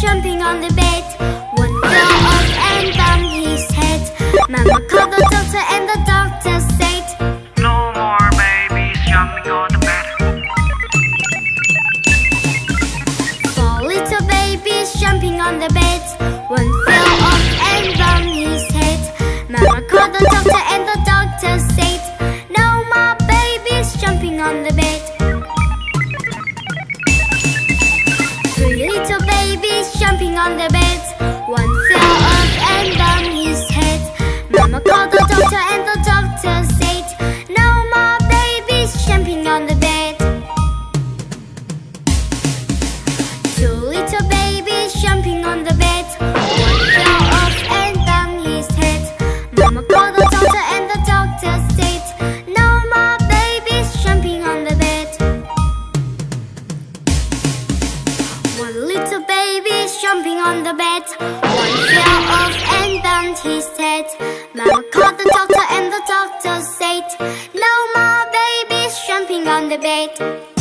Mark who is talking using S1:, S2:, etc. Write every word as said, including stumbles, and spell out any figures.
S1: jumping on the bed. One fell off and bumped his head. Mama called the doctor and the doctor said,
S2: "No more babies jumping on the bed."
S1: Four little babies jumping on the bed. One fell off and bumped his head. Mama called the doctor and the doctor said, "No more babies jumping on the bed." Three little babies jumping on the bed. One fell off and bumped his head. Mama called the doctor and the doctor said, "No more babies jumping on the bed." Two little babies jumping on the bed. One fell off and bumped his head. Mama called the doctor and the doctor said, "No more babies jumping on the bed." One little baby is jumping on the bed. One fell off and bumped his head. Mama called the doctor and the doctor said, "No more babies jumping on the bed."